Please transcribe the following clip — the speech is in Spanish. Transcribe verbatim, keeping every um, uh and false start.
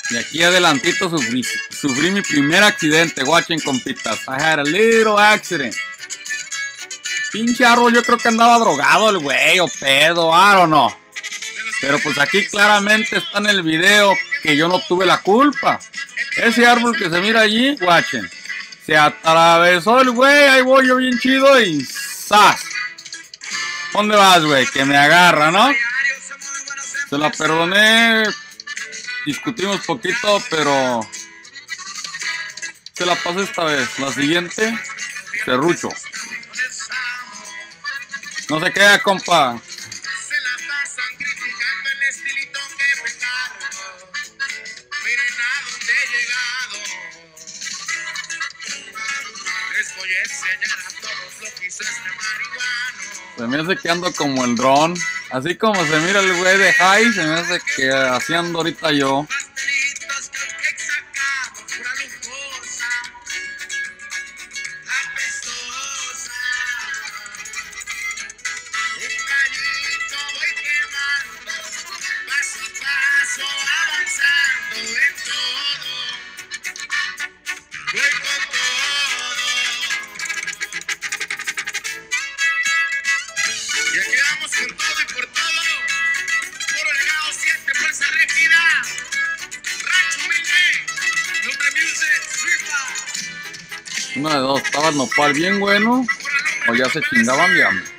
Y aquí adelantito sufrí, sufrí mi primer accidente, watching compitas. I had a little accident. Pinche árbol, yo creo que andaba drogado el güey o pedo, I don't know. Pero pues aquí claramente está en el video que yo no tuve la culpa. Ese árbol que se mira allí, watchen. Se atravesó el güey, ahí voy yo bien chido y ¡zas! ¿Dónde vas, güey? Que me agarra, ¿no? Se la perdoné. Discutimos poquito, pero se la pasé esta vez. La siguiente, serrucho. No se queda, compa. Se me hace que ando como el dron. Así como se mira el güey de high, se me hace que así ando ahorita yo. Ya quedamos con todo y por todo. Puro legado, siete fuerza rígida. Rancho humilde. Lumbre Music, Sweepa. Una de dos, estaba el nopal bien bueno o ya se chingaban de hambre.